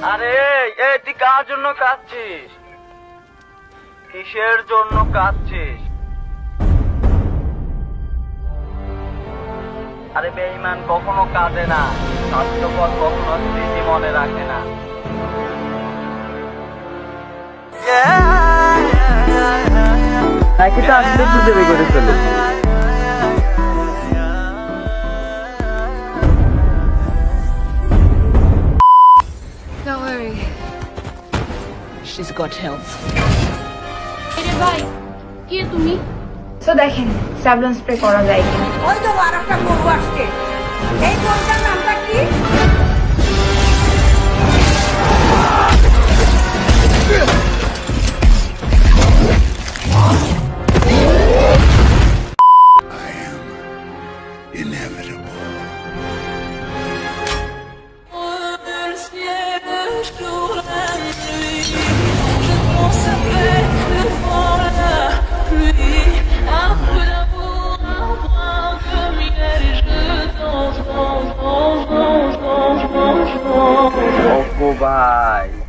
আরে এই তুই কার জন্য কাঁদছিস? কিসের জন্য কাঁদছিস? আরে বেঈমান কখনো কাঁদে না, স্বাস্থ্যপর কখনো স্মৃতি মনে রাখে না। নাকি তো আসলে খুঁজে বের করে ফেলো। Don't worry. She's got help. আরে ভাই, কে তুমি? সো দেখেন স্যাভলন স্প্রে করা যায় কিনা। ওই তো আরেকটা গরু আসছে, এই গরুটার নামটা কি? ও ভাই